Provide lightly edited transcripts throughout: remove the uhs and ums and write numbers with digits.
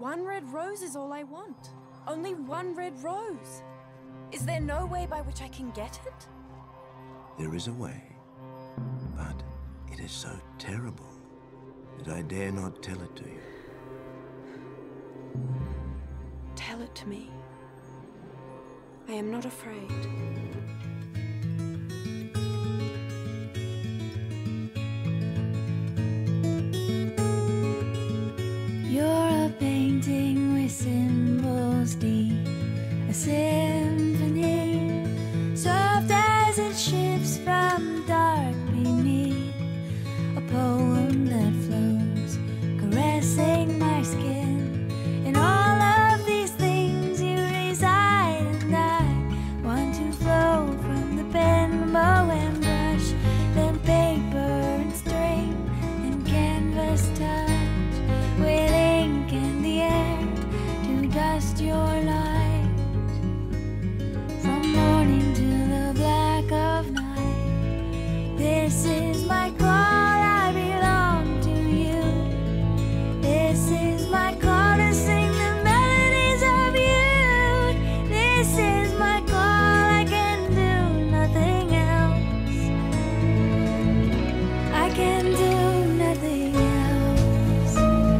One red rose is all I want. Only one red rose. Is there no way by which I can get it? There is a way, but it is so terrible that I dare not tell it to you. Tell it to me. I am not afraid. You're a painting with symbols deep, a symphony, soft as it shifts from dark beneath, a poem that flows, caressing my skin. In all of these things you reside, and I want to flow from the pen, bow and brush, then paper and string and canvas touch, with ink in the air to dust your light, from morning to the black of night. This is my call, I belong to you. This is my call to sing the melodies of you. This is my call, I can do nothing else. I can do nothing else.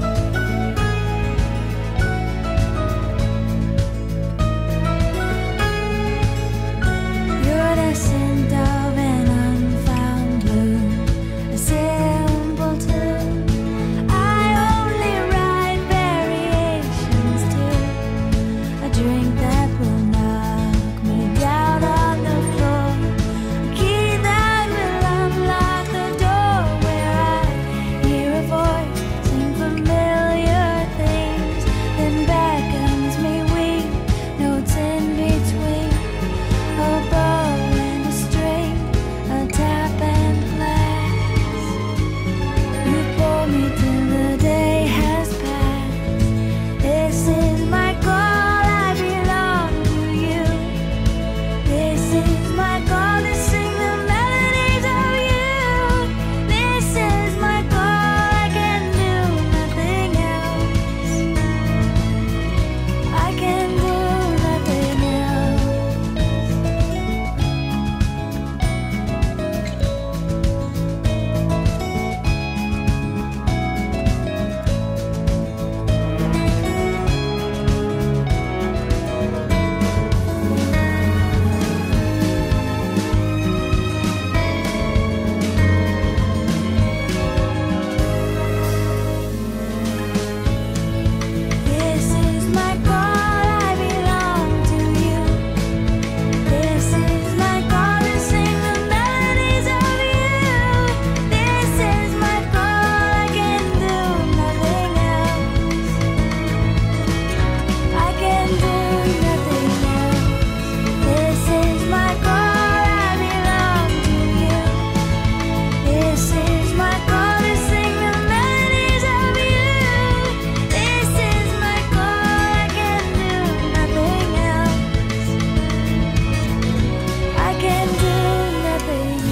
You're the scent of an unfound bloom, a simple tune. I only write variations to a drink that will knock me down on the floor, a key that will unlock the door where I hear a voice sing familiar things, then beckons me weak notes in between, a bow and a string, a tap and glass. You pour me till the day has passed. This is my call, I belong to you. This is my call to sing the melodies of you. This is my call, I can do nothing else. I can do nothing This is my call, I belong to you. This is my call to sing the melodies of you. This is my call, I can do nothing else. I can do nothing else. This is my call, I belong to you. This is my call to sing the melodies of you. This is my call, I can do nothing else. I can do nothing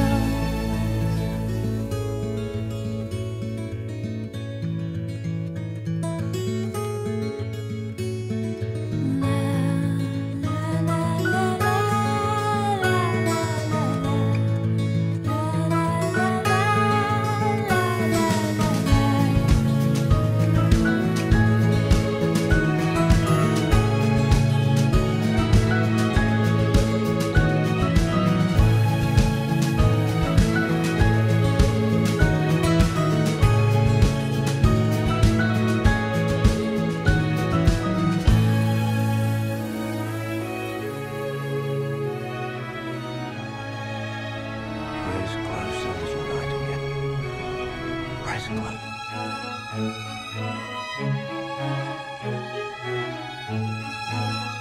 Press close, that is what I do get. Press close.